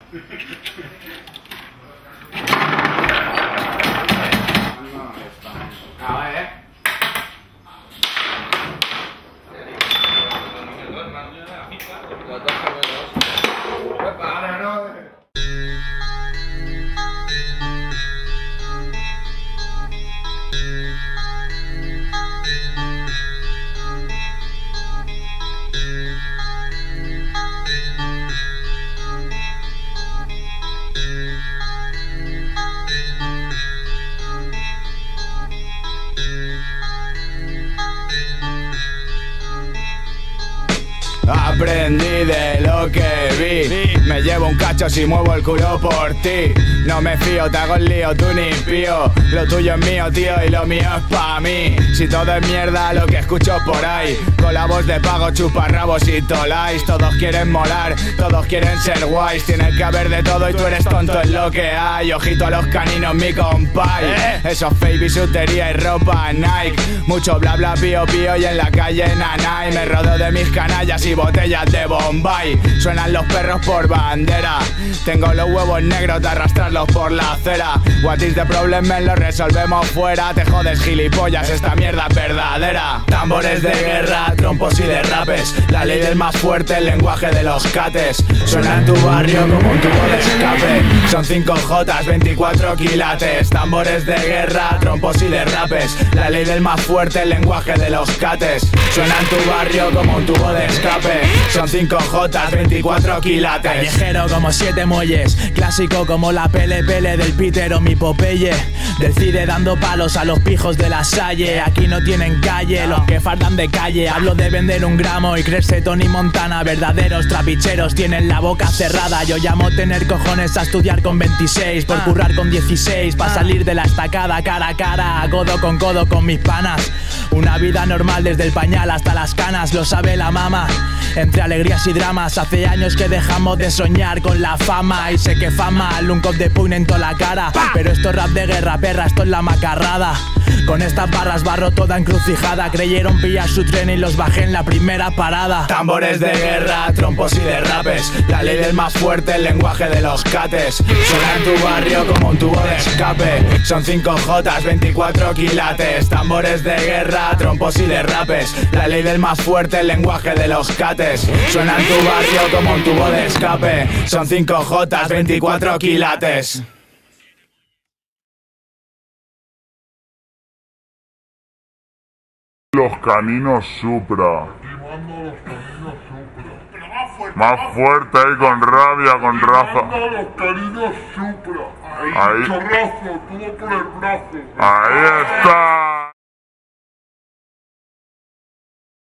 Aprendí de lo que vi. Me llevo un cacho si muevo el culo por ti. No me fío, te hago el lío, tú ni pío. Lo tuyo es mío, tío, y lo mío es pa' mí. Si todo es mierda lo que escucho por ahí. Con la voz de pago, chuparrabos y tolais. Todos quieren molar, todos quieren ser guays. Tiene que haber de todo y tú eres tonto, es lo que hay. Ojito a los caninos, mi compay. Eso es fake, bisutería y ropa Nike. Mucho bla bla, pío pío y en la calle nanay. Me rodeo de mis canallas y botellas de Bombay. Suenan los perros por bandera. Tengo los huevos negros de arrastrarlos por la acera. What is the problem, men, lo resolvemos fuera. Te jodes, gilipollas, esta mierda es verdadera. Tambores de guerra, trompos y derrapes. La ley del más fuerte, el lenguaje de los cates. Suena en tu barrio como un tubo de escape. Son 5 jotas, 24 quilates. Tambores de guerra, trompos y derrapes. La ley del más fuerte, el lenguaje de los cates. Suena en tu barrio como un tubo de escape. Son 5 jotas, 24 quilates. Callejero como 7 muelles. Clásico como la pele del Peter o mi Popeye. Del Cide dando palos a los pijos de la Salle. Aquí no tienen calle, los que faltan de calle. Hablo de vender un gramo y creerse Tony Montana. Verdaderos trapicheros tienen la boca cerrada. Yo llamo tener cojones a estudiar con 26. Por currar con 16, pa' salir de la estacada cara a cara, codo con mis panas. Una vida normal desde el pañal hasta las canas, lo sabe la mama. Entre alegrías y dramas, hace años que dejamos de soñar con la fama. Y sé que fama, un cop de puño en toda la cara. Pero esto es rap de guerra, perra, esto es la macarrada. Con estas barras barro toda encrucijada. Creyeron pillar su tren y los bajé en la primera parada. Tambores de guerra, trompos y derrapes. La ley del más fuerte, el lenguaje de los cates. Suena en tu barrio como un tubo de escape. Son 5 jotas, 24 quilates. Tambores de guerra, trompos y derrapes. La ley del más fuerte, el lenguaje de los cates. Suena en tu barrio como un tubo de escape. Son 5 jotas, 24 quilates. Los caninos Supra. Más fuerte ahí, con rabia, con raza. Los caninos Supra. Ahí. Chorrazo, todo por el brazo. Ahí está.